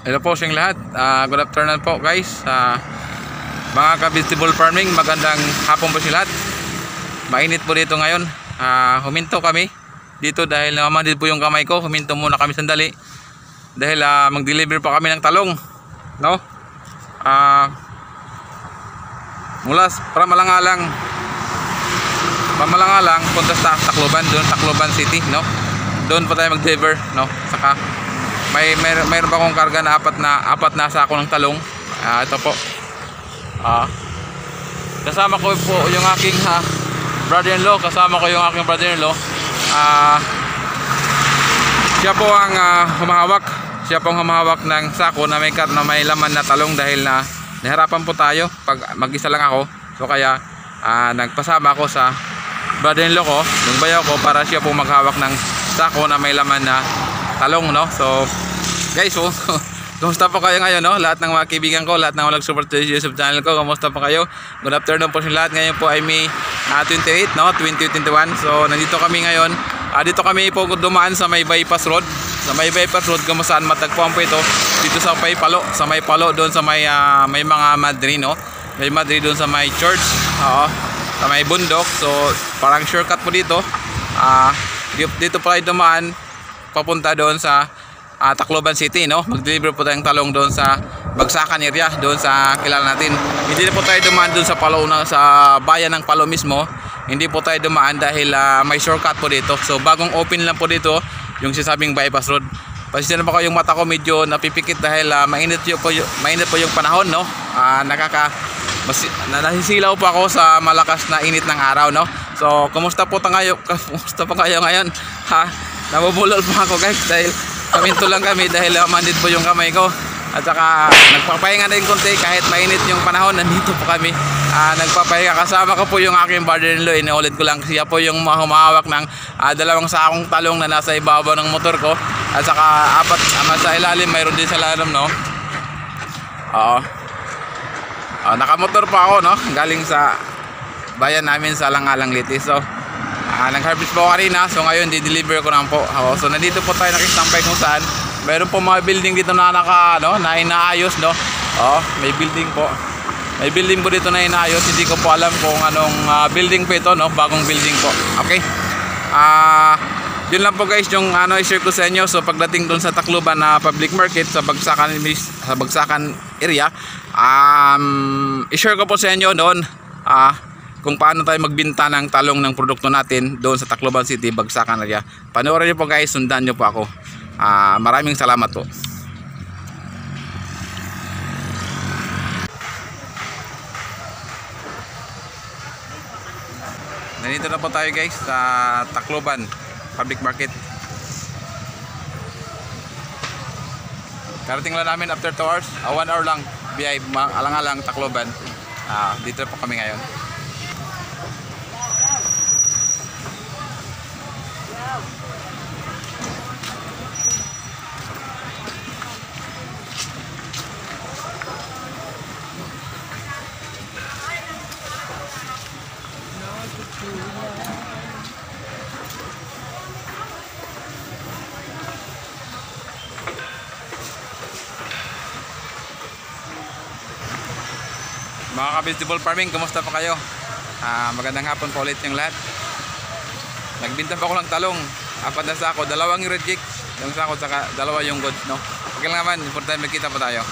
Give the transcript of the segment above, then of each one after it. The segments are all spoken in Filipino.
Hello po sa lahat. Good afternoon po guys. Mga ka-vegetable farming, magandang hapon po sa lahat. Mainit po dito ngayon. Huminto kami dito dahil namadid po yung kamay ko. Huminto muna kami sandali dahil mag-deliver pa kami ng talong, no? Mula Pamalangalang punta sa Tacloban, doon Tacloban City, no? Doon pa tayo mag-deliver, no? Saka mayroon pa akong karga na apat na sako ng talong. Ito po. Kasama ko po yung aking brother-in-law. Siya po ang humahawak ng sako na may laman na talong dahil na nahirapan po tayo pag mag-isa lang ako. So kaya nagpasama ako sa brother-in-law ko, yung bayaw ko, para siya po maghawak ng sako na may laman na talong, no? So guys, kumusta po kayo ngayon, no? Lahat ng mga kaibigan ko, lahat ng mga nag-support sa YouTube channel ko, kumusta po kayo? Good afternoon po sa lahat. Ngayon po ay May 28, no? 2021. So nandito kami ngayon. Dito kami po dumaan sa may bypass road. Sa may bypass road kung saan matagpuan po ito. Dito sa may Palo, doon sa may mga madri, no? May madri doon sa may church. Sa may bundok. So parang shortcut po dito. Dito po tayo dumaan papunta doon sa Tacloban City, no? Mag-deliver po tayong talong doon sa Bagsakan area, doon sa kilala natin. Hindi na po tayo dumaan doon sa Palo, sa bayan ng Palo mismo. Hindi po tayo dumaan dahil may shortcut po dito. So bagong open lang po dito yung sinasabing bypass road. Pasensya na po yung mata ko medyo napipikit dahil mainit po yung panahon, no? Nasisilaw po ako sa malakas na init ng araw, no? So kumusta po kayo ngayon? Nabubulol po ako guys dahil kaminto lang kami dahil mandid po yung kamay ko. At saka nagpapahinga din konti kahit mainit yung panahon. Nandito po kami nagpapahinga. Kasama ko po yung aking brother-in-law. Inuulit ko lang, siya po yung humahawak ng 2 sakong talong na nasa ibabaw ng motor ko. At saka sa ilalim, mayroon din sa ilalim, no? Nakamotor pa ako, no? Galing sa bayan namin sa Langalang Litis. So nag-harvest po kanina, so ngayon di-deliver ko naman po. So nandito po tayo nakistampay kung saan mayroon po mga building dito na inaayos, no? May building po. May building po dito na inaayos. Hindi ko po alam kung anong building po ito, no? Bagong building po. Okay? Yun lang po guys yung i-share ko sa inyo. So pagdating doon sa Tacloban na public market sa Bagsakan area, i-share ko po sa inyo doon kung paano tayo magbenta ng talong ng produkto natin doon sa Tacloban City, Bagsakan area. Panoorin niyo po guys, sundan niyo po ako. Maraming salamat po. Nandito na po tayo guys sa Tacloban Public Market. Karating lang namin after 2 hours, 1 hour lang biyay Alang-alang Tacloban. Dito na po kami ngayon. Mga ka-vegetable farming, kumusta pa kayo? Magandang hapon po ulit yung lahat. Nagbinta pa ako ng talong, 4 na sako, 2 yung reject, yung sako saka 2 yung goods, no? Okay lang naman, importante magkita pa tayo.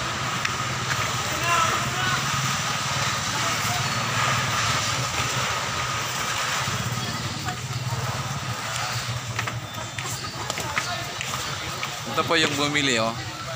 Ito po yung bumili, oh.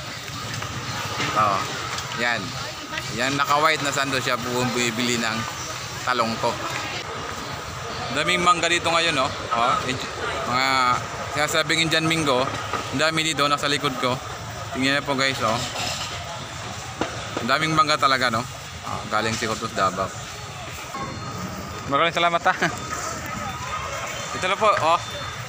Yan. Yan naka-white na sando siya bumibili ng talong ko. Daming mangga dito ngayon, no? Mga sinasabing Indian Mingo. Ang dami dito nasa likod ko. Tingnan niyo po guys, oh. Ang daming mangga talaga, no? Galing si Cotos Davao. Maraming salamat, ha. Ito na po, oh.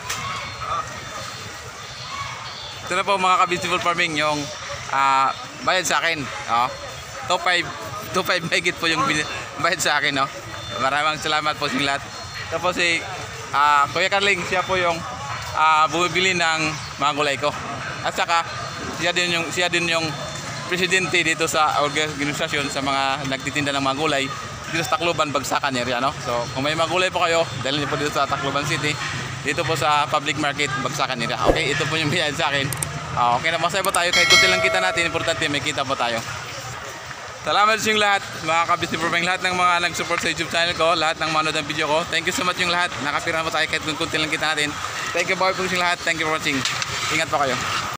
Ito na po mga ka-vegetable farming yung bayad sa akin, oh. 2.5 megit po yung bayad sa akin, no? Maraming salamat po sa lahat. Tapos si Kuya Carling, siya po yung bumibili ng mga gulay ko. At saka siya din yung presidente dito sa organisasyon sa mga nagtitinda ng mga gulay dito sa Tacloban, Bagsakan area, no? So kung may mga gulay po kayo, dalhin niyo po dito sa Tacloban City, dito po sa public market, Bagsakan area. Okay, ito po yung biyayad sa akin. Okay na, masaya po tayo kahit kunti lang kita natin, importante may kita po tayo. Salamat sa inyong lahat, mga ka-business improving, lahat ng mga nag-support sa YouTube channel ko, lahat ng manood ng video ko. Thank you so much yung lahat. Nakapira po tayo kahit kunti lang kita natin. Thank you po sa lahat. Thank you for watching. Ingat po kayo.